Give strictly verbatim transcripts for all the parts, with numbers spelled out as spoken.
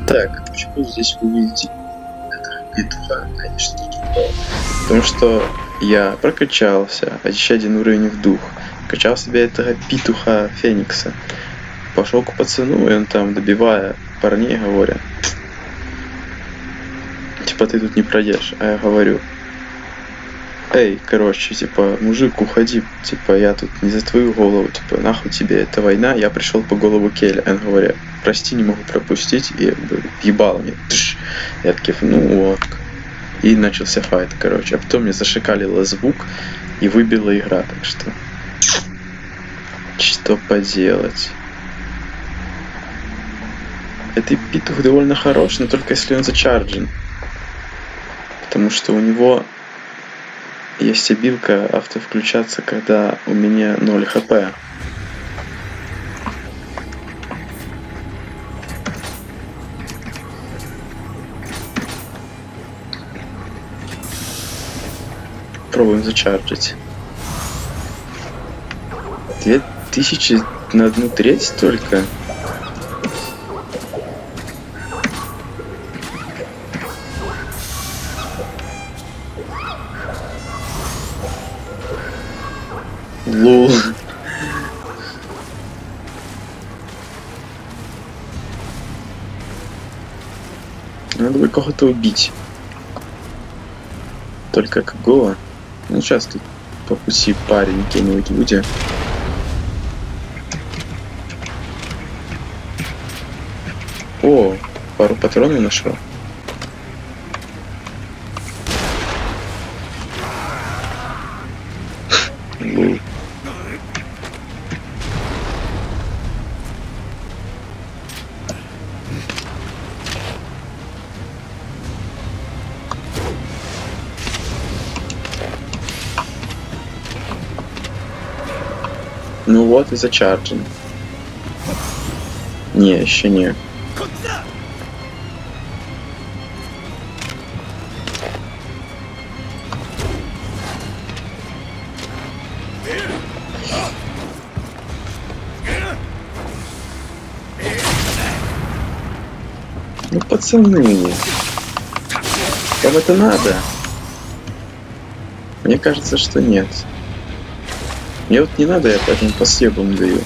Так, почему здесь вы видите петуха? Конечно, не. Потому что я прокачался, а еще один уровень в дух. Качал себе этого петуха Феникса. Пошел к пацану, и он там, добивая парней, говоря: типа, ты тут не пройдешь. А я говорю: эй, короче, типа, мужик, уходи, типа, я тут не за твою голову, типа, нахуй тебе эта война, я пришел по голову Келли. Он говорит: прости, не могу пропустить, и въебал мне. Тш. Я такой: ну вот. И начался файт, короче. А потом мне зашикалило звук и выбила игра, так что... Что поделать? Этот петух довольно хорош, но только если он зачарджен. Потому что у него есть обилка автовключаться, когда у меня ноль хп. Пробуем зачарджить. Две тысячи на одну треть только. Лол. Надо бы кого-то убить. Только какого? Ну, сейчас тут по пути парень какие-нибудь люди. О, пару патронов нашел. Лул. Ну вот и зачарджен. Не, еще не. Ну, пацаны, вам это надо? Мне кажется, что нет. Мне вот не надо, я поэтому по съебам даю.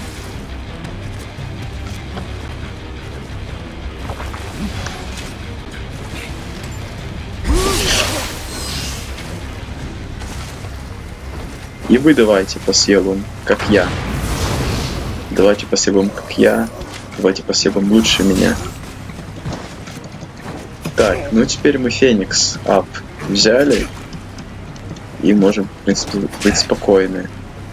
И вы давайте по съебам, как я. Давайте по съебам, как я. Давайте по съебам лучше меня. Так, ну теперь мы Феникс ап взяли. И можем, в принципе, быть спокойны.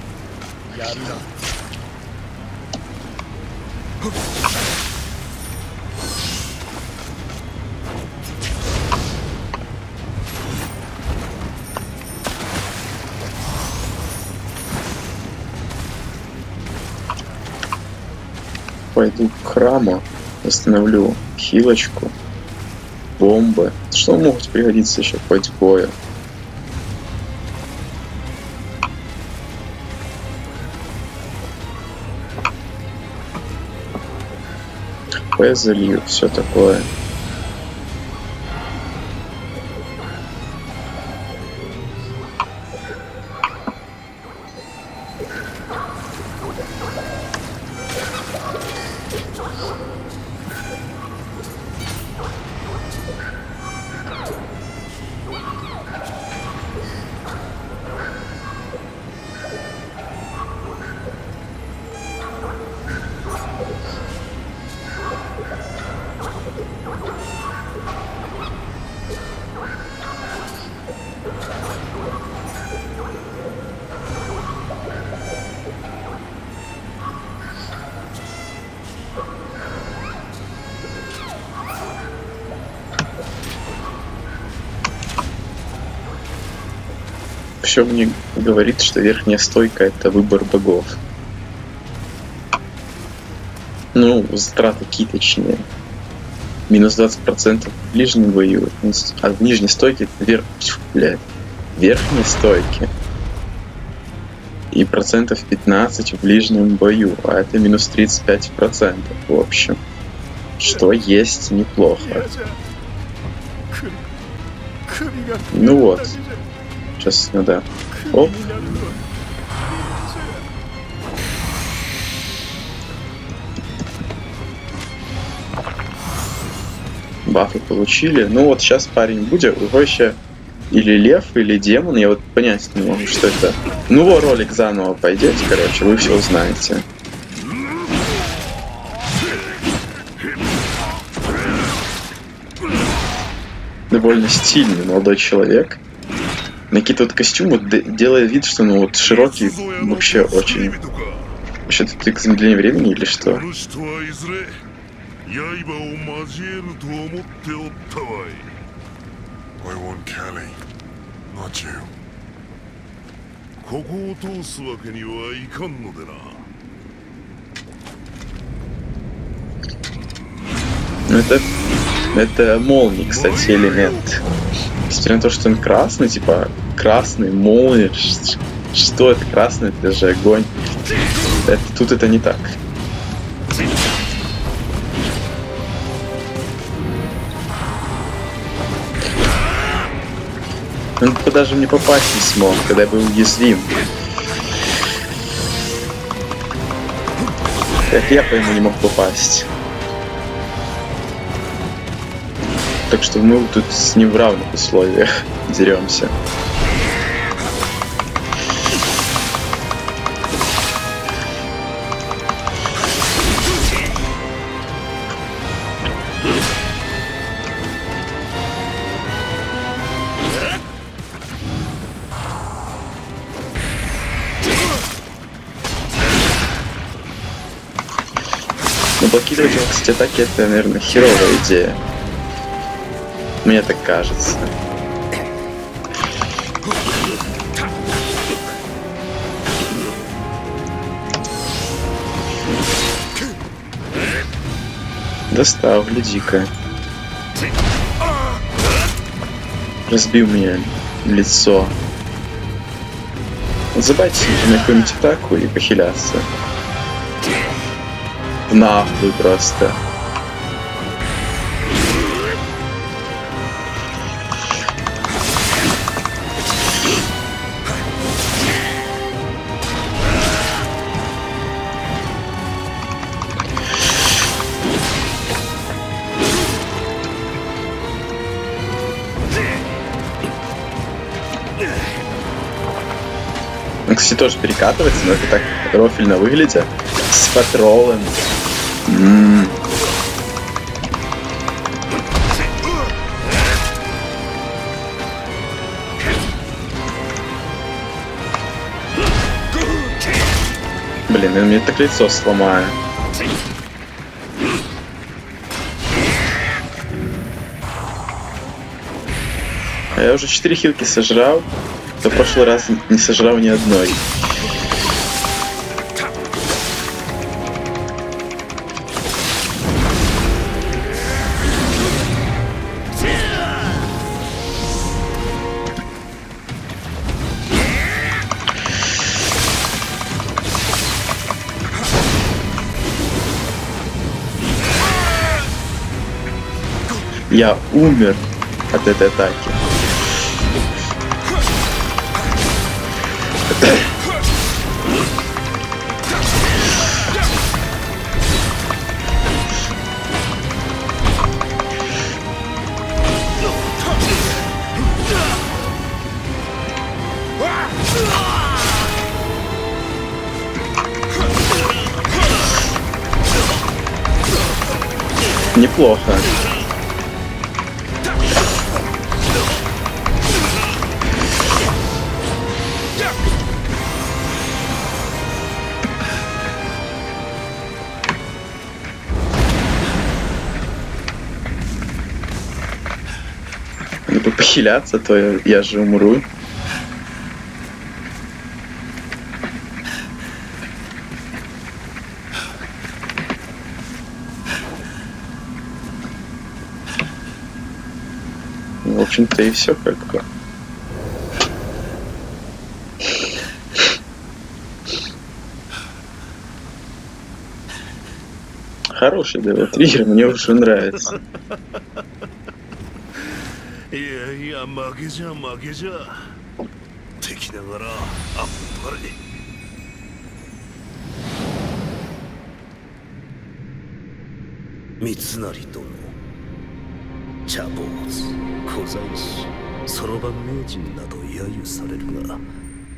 Пойду к храму, восстановлю хилочку, бомбы. Что могут пригодиться еще хоть бою? П залью, все такое. Все мне говорит, что верхняя стойка — это выбор богов. Ну, затраты какие точнее. Минус двадцать процентов в ближнем бою, а в нижней стойке вверх, блядь, верхней стойке. И процентов пятнадцать в ближнем бою, а это минус тридцать пять процентов в общем. что есть неплохо. Ну вот. Сейчас надо... Оп. Бафы получили. Ну вот сейчас парень будет. Его еще или лев, или демон. Я вот понять не могу, что это. Ну вот ролик заново пойдете, короче, вы все узнаете. Довольно стильный молодой человек. Накидывает костюм, вот делает вид, что ну вот широкий, вообще очень. Вообще это к замедлению времени или что? Ну это, это молний, кстати, элемент. Несмотря на то, что он красный, типа красный, молния, что это красный, это же огонь. Это, тут это не так. Он даже мне попасть не смог, когда я был уязвим. Как я по нему не мог попасть. Так что мы тут с ним в равных условиях деремся. Но блокировать его, кстати, атаки это, наверное, херовая идея. Мне так кажется. Достал, гляди-ка. Разбил мне лицо. Забайтесь на какую-нибудь атаку и похиляться. Нахуй просто. Он, кстати, тоже перекатывается, но это так рофильно выглядит. С патролом. М-м. Блин, я мне так лицо сломаю. А я уже четыре хилки сожрал. В прошлый раз не сожрал ни одной. Я умер от этой атаки. Неплохо. Надо похиляться, то я, я же умру. В общем-то и все как бы. Хороший Devil Trigger, мне уже нравится. いやいや負けじゃ負けじゃ敵ながらあっぱれ三成殿茶坊主小妻子そろばん名人など揶揄されるが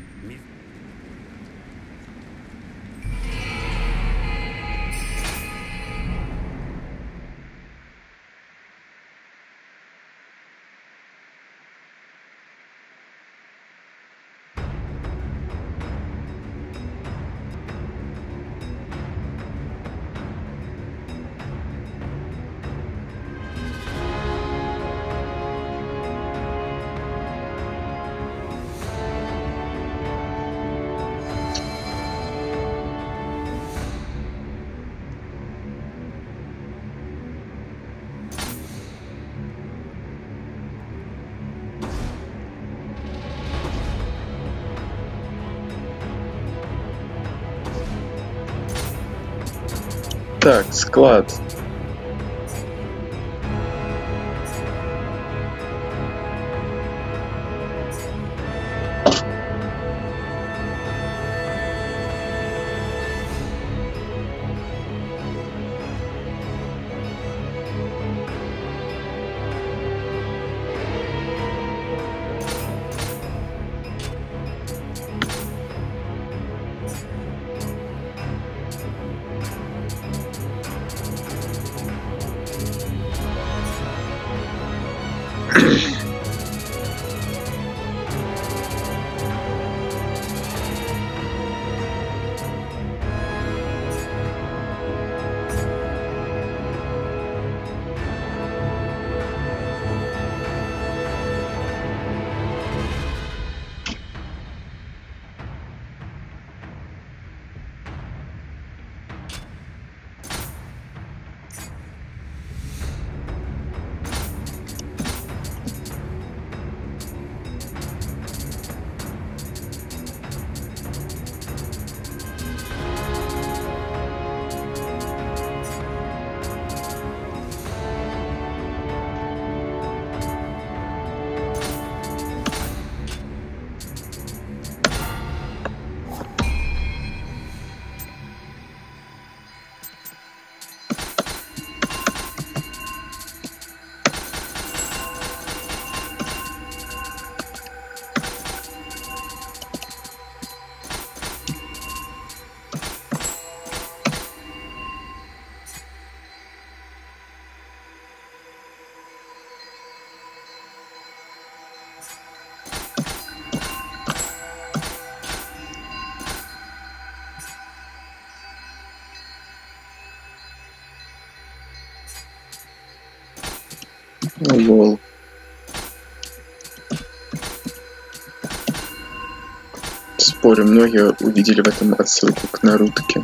Так, склад. Лол. Спорю, многие увидели в этом отсылку к Нарутке.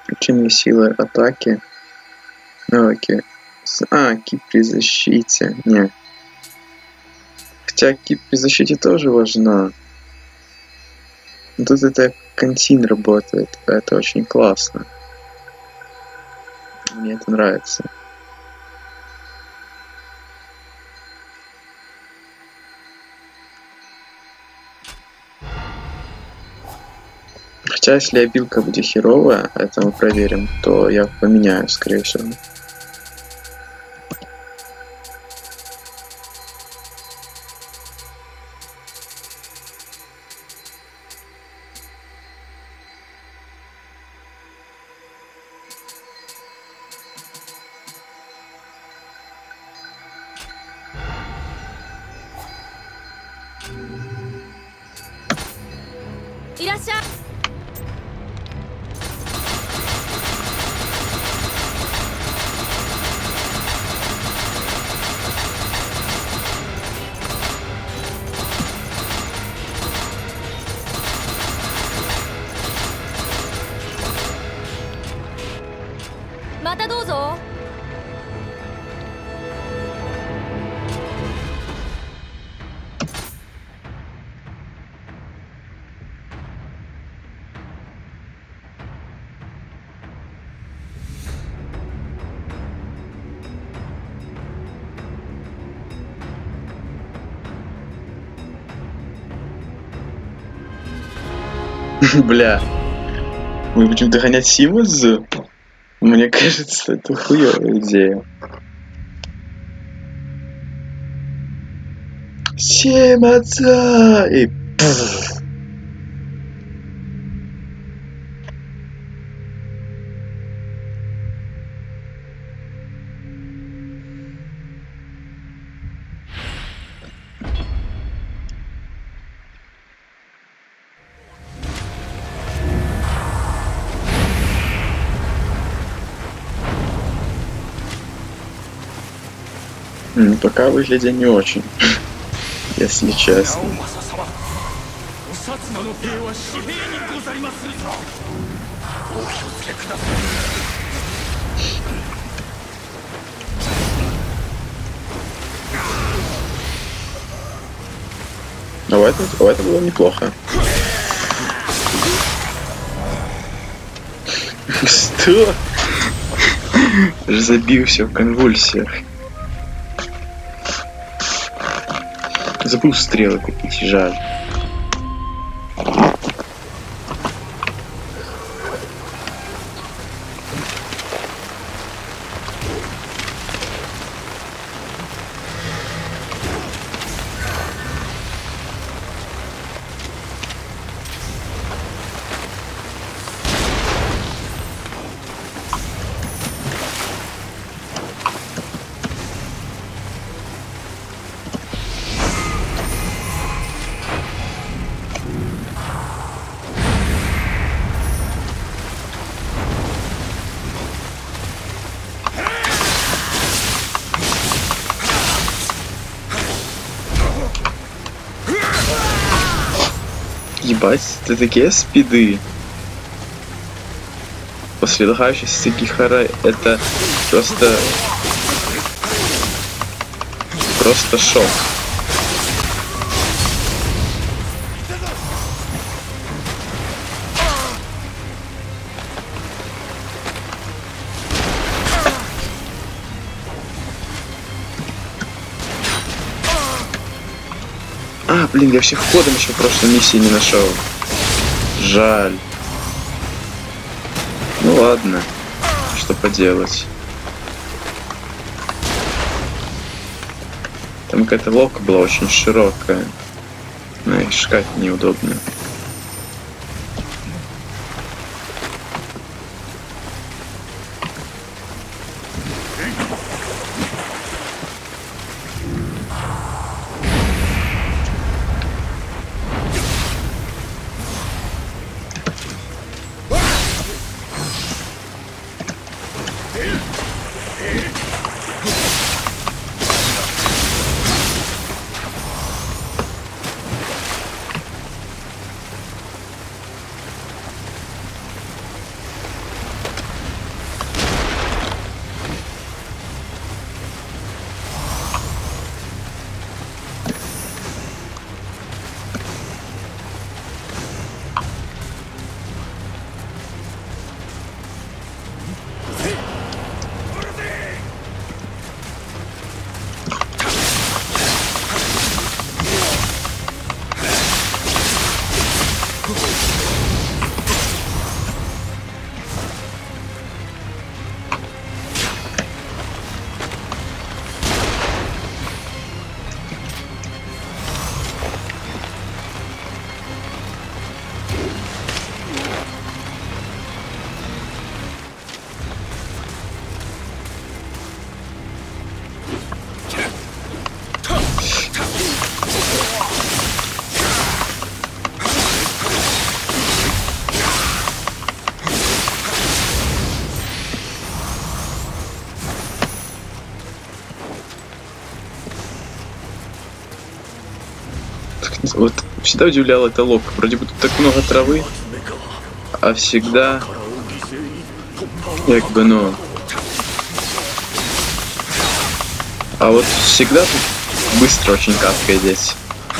Включены силы атаки. Навыки. А, ки при защите. Не. Хотя ки при защите тоже важна. Но тут это контин работает. Это очень классно. Мне это нравится. Хотя, если обилка будет херовая, это мы проверим, то я поменяю, скорее всего. Бля. Мы будем догонять Симонса? Мне кажется, это хуёвая идея. Симонса! И пфф. М, Пока выглядит не очень, если честно. Но это, это было неплохо. Что? Аж забился в конвульсиях. Забыл стрелы купить, жаль. Ебать, это такие спиды. После лагающейся Гихара это просто... Просто шок. А, блин, я всех ходом еще в прошлой миссии не нашел. Жаль. Ну ладно, что поделать. Там какая-то ловка была очень широкая. Но их шкать неудобно. Вот всегда удивлял это лог. Вроде бы тут так много травы, а всегда как бы, ну... А вот всегда тут быстро очень каскает здесь.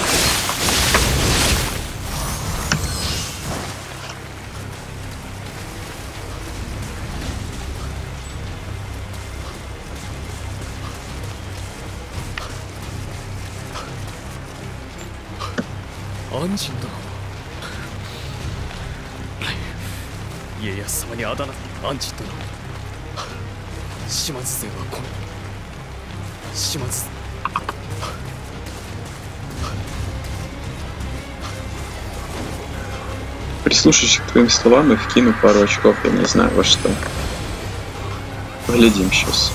Анджинだ。家康様にあだ名アンジン殿。島津勢はこの島津。 Прислушавшись к твоим словам, и вкину пару очков, я не знаю во что. Поглядим сейчас.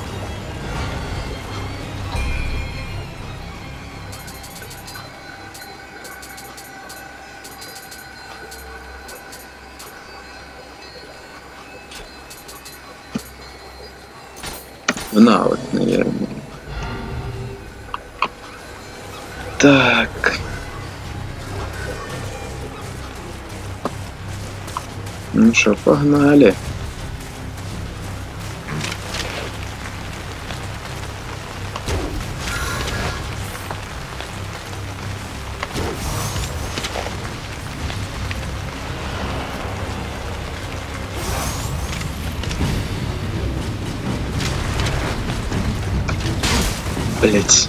В навык, наверное. Так. Ну что, погнали. Блять.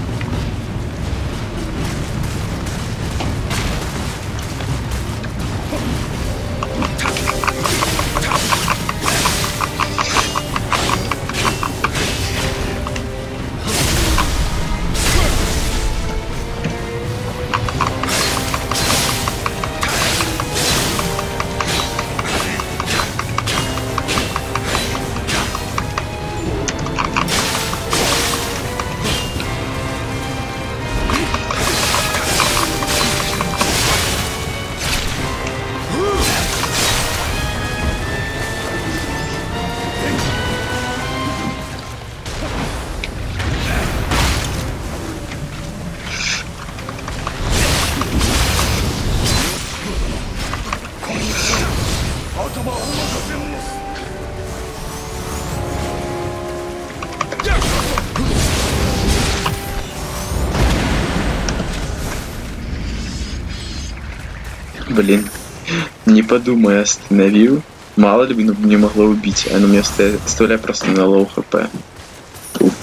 Блин, не подумай, остановил. Мало ли бы ну, не могло убить, оно меня оставляет просто на лоу хп. Уф.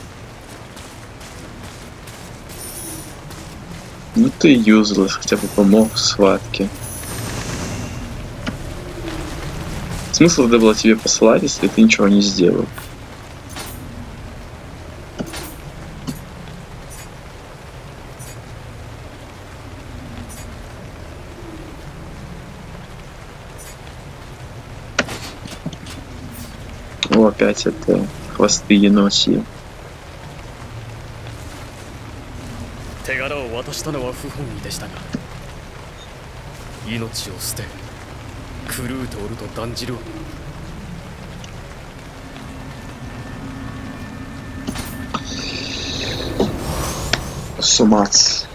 Ну ты юзлess, хотя бы помог в схватке. Смысл тогда было тебе посылать, если ты ничего не сделал. О, опять это хвосты еноси. 手柄を渡したのは不本意でしたが、命を捨て狂うておると断じるわ。 Сумац.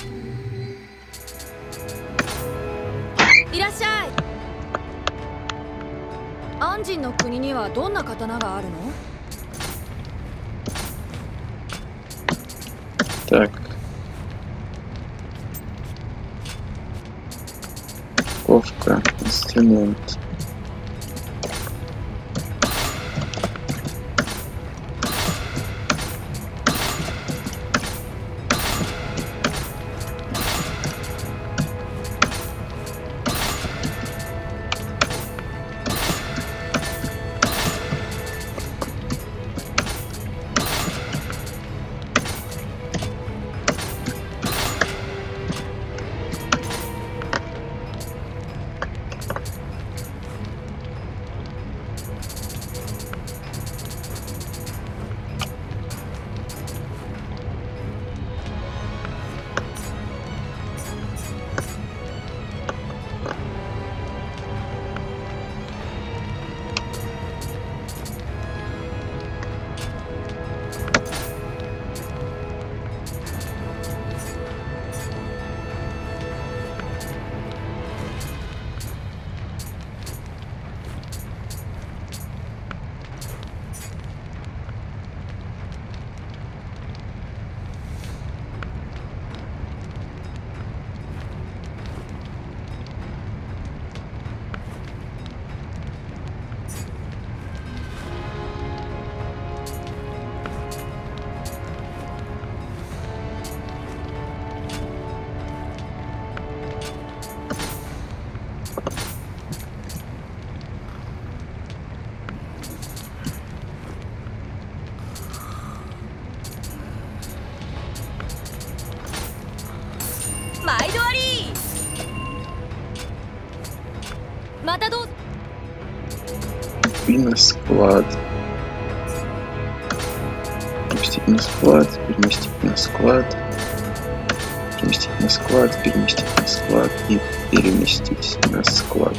いらっしゃい。安心の国にはどんな刀があるの？ Так. Ковка, инструмент. И на склад. Переместить на склад, переместить на склад, переместить на склад, переместить на склад и переместить на склад.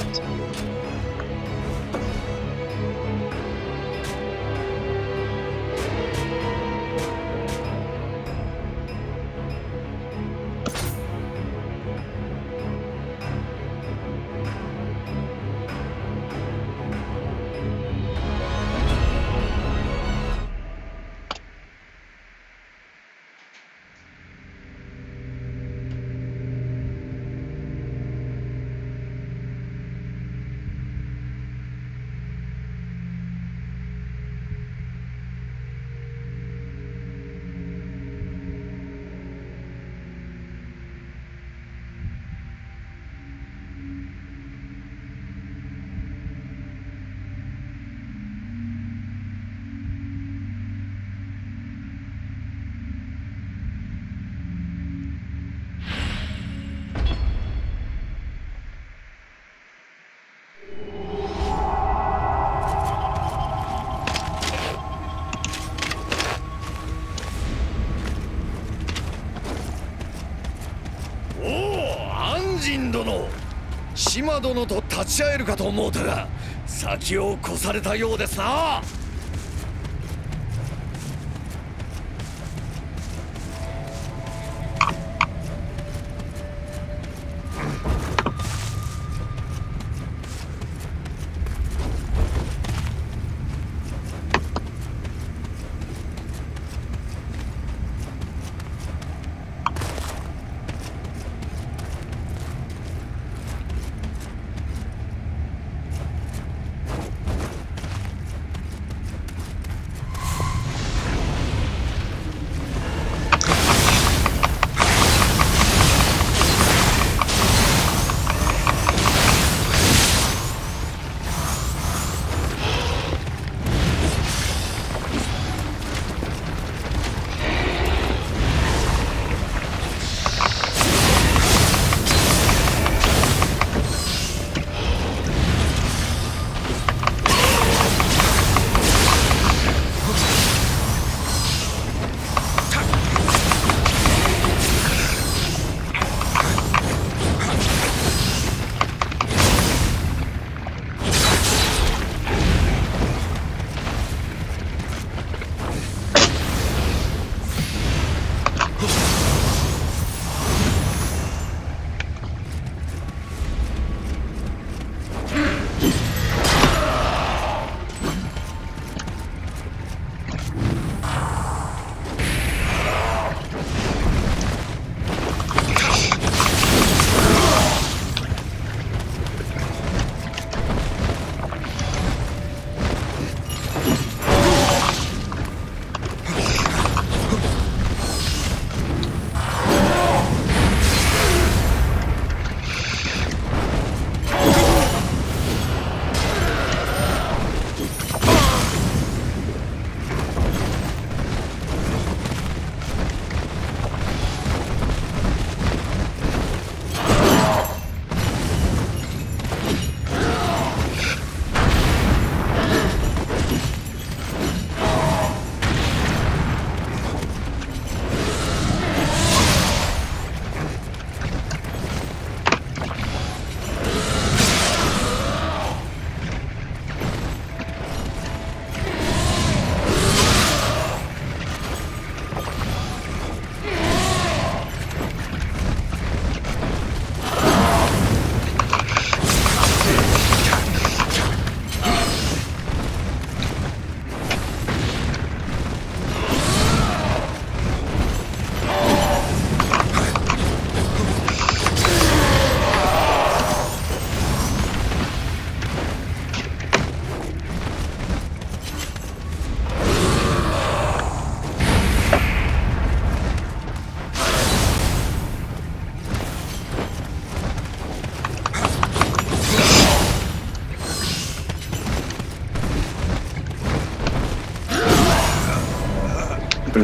殿、島殿と立ち会えるかと思うたが、先を越されたようですな。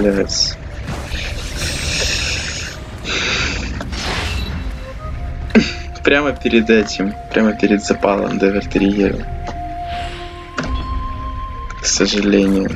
Блядь. Прямо перед этим, прямо перед запалом Девертерьера. К сожалению.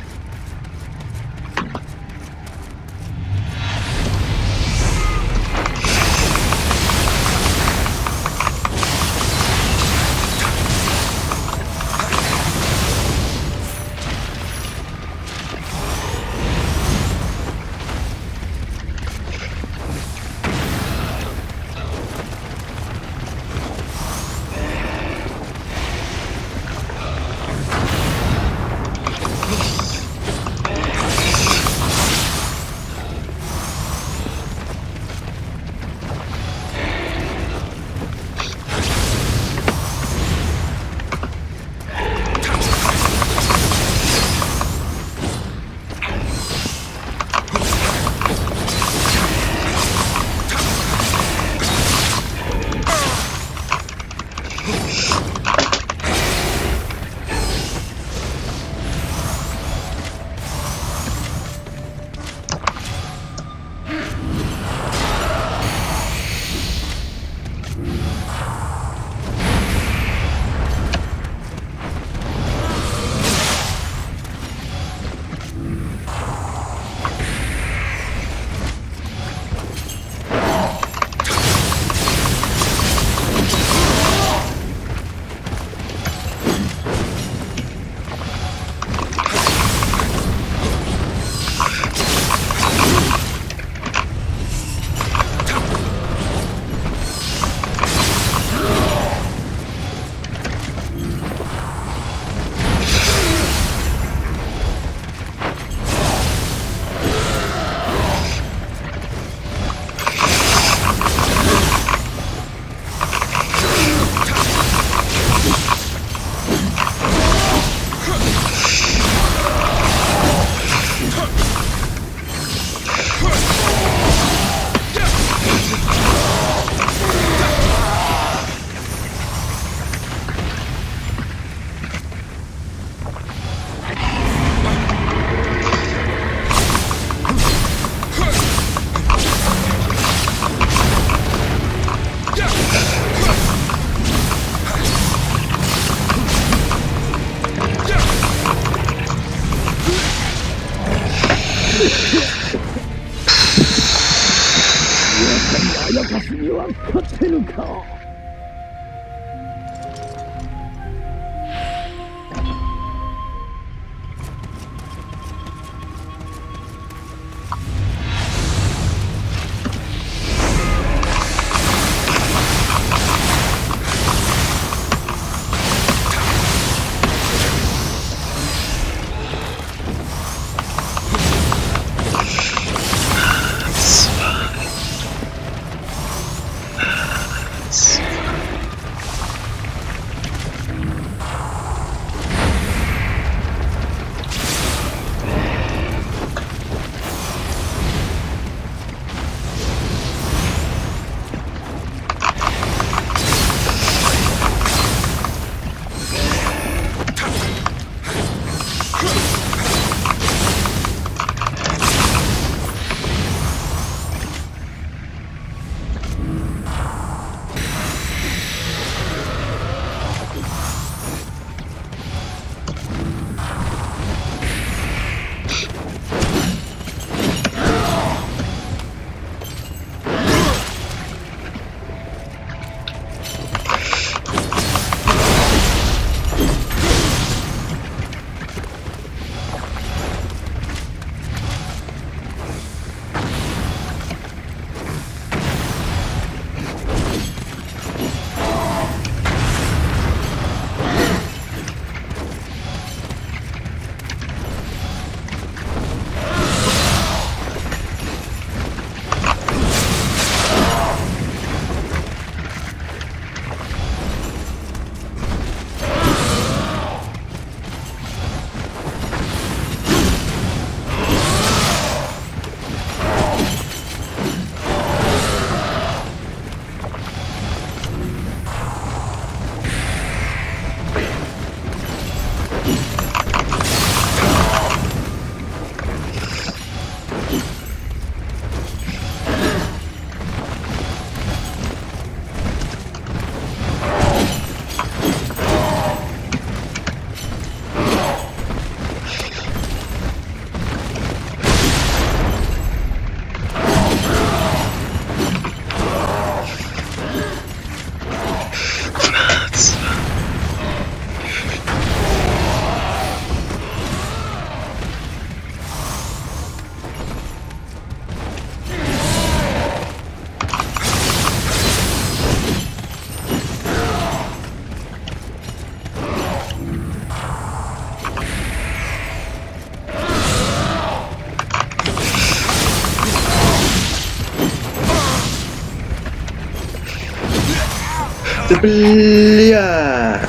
Да бля!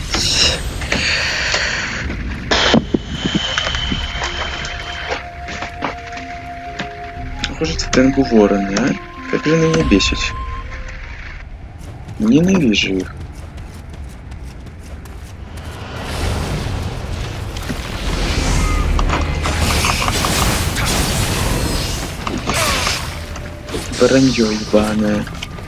Похоже, это Тенгу вороны, а? Как же они меня бесят. Ненавижу их. Воронье ебаное.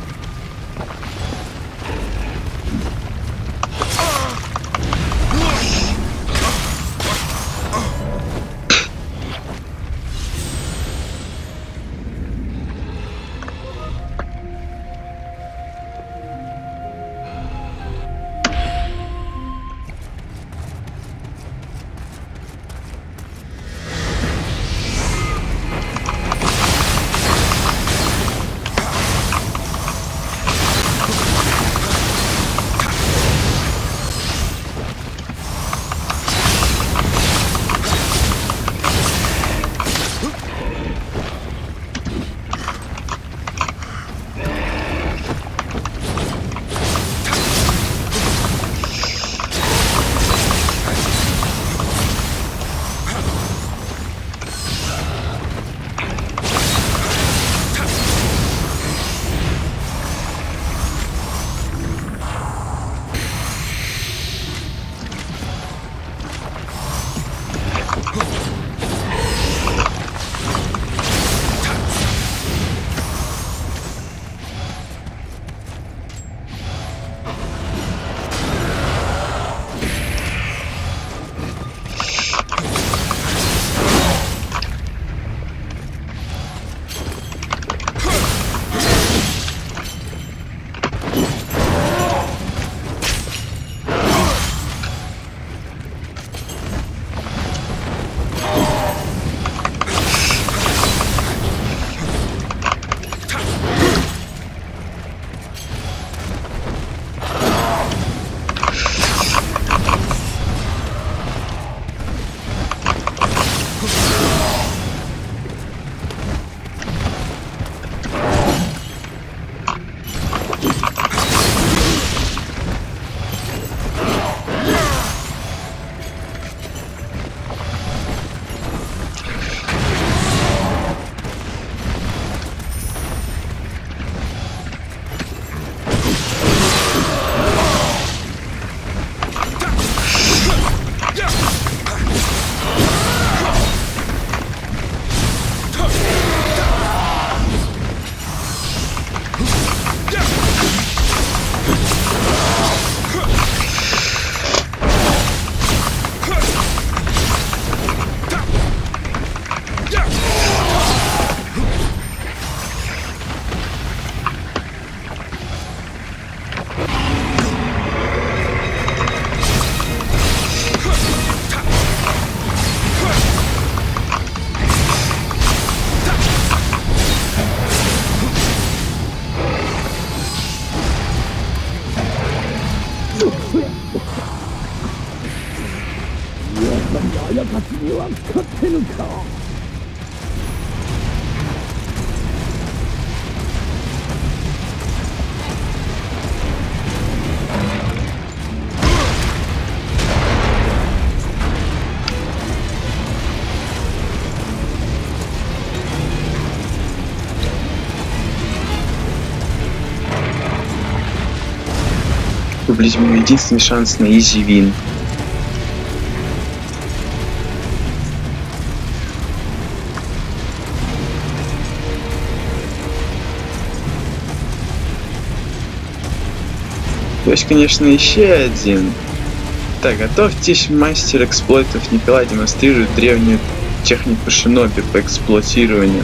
Блин, мой единственный шанс на изи вин. То есть, конечно, еще один. Так, готовьтесь, мастер эксплойтов Николай демонстрирует древнюю технику шиноби по эксплуатированию.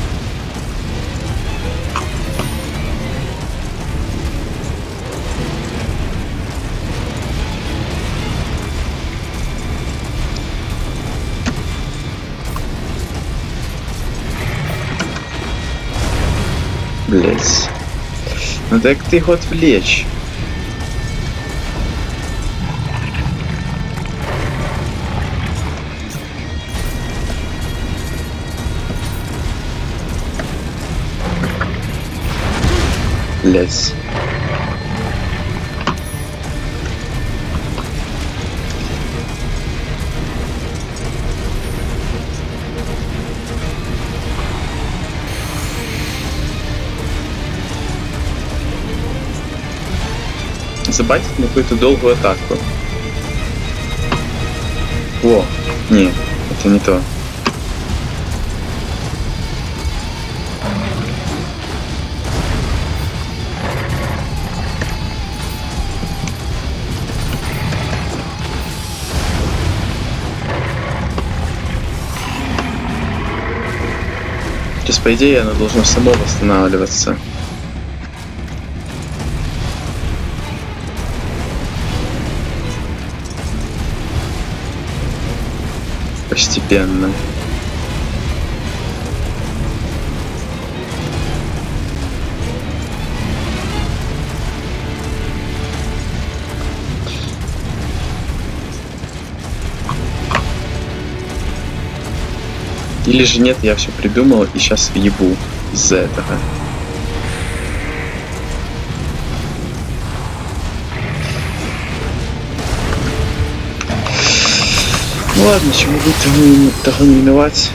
Блять. Ну так ты их отвлечь. Блять. Забайтить на какую-то долгую атаку. О, не, это не то. То есть, по идее, оно должно само восстанавливаться. Постепенно. Или же нет, я все придумал и сейчас въебу из-за этого. Ну ладно, чему быть, того, того не миновать.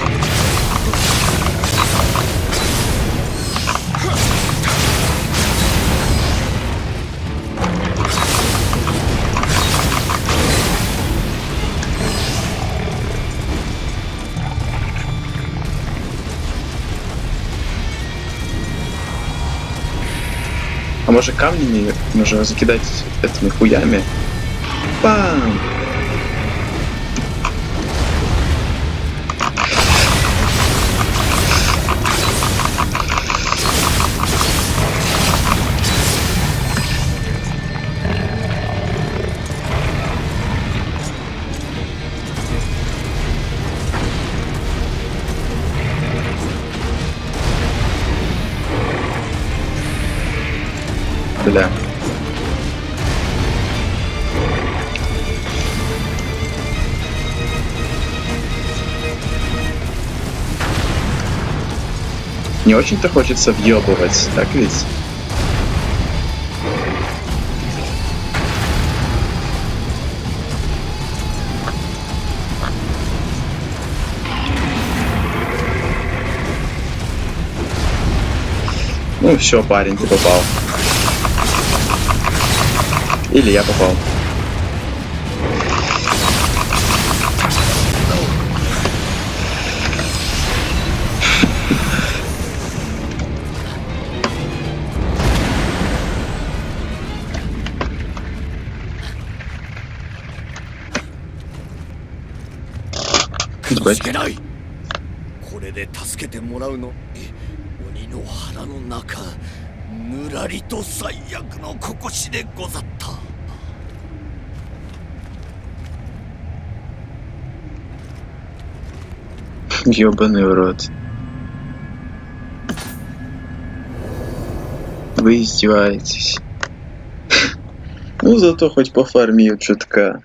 А может камнями нужно закидать этими хуями? Бам! Бля. Не очень-то хочется въебывать, так ведь? Ну все, парень, ты попал. Или я попал. 助けない。これで助けてもらうの鬼の腹の中、ぬらりと最悪のここしでござった。 Ёбаный в рот. Вы издеваетесь. Ну зато хоть пофармил чутка.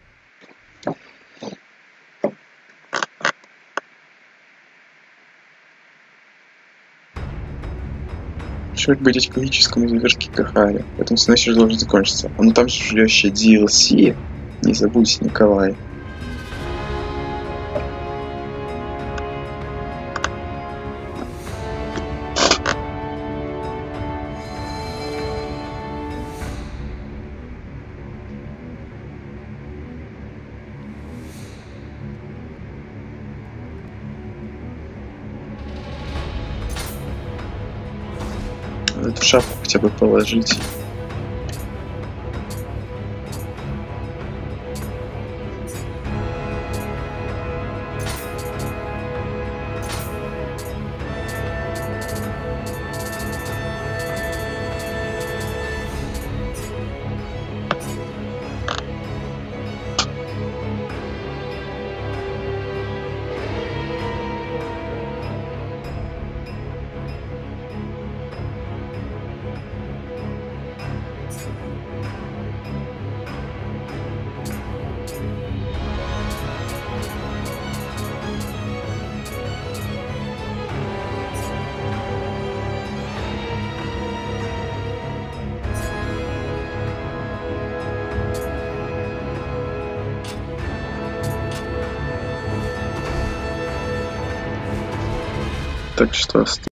Шаг быть экологическому завершке Кахари. Поэтому снэшер должен закончиться. А ну там же еще ди эл си. Не забудь, Николай. Эту шапку хотя бы положить. Так что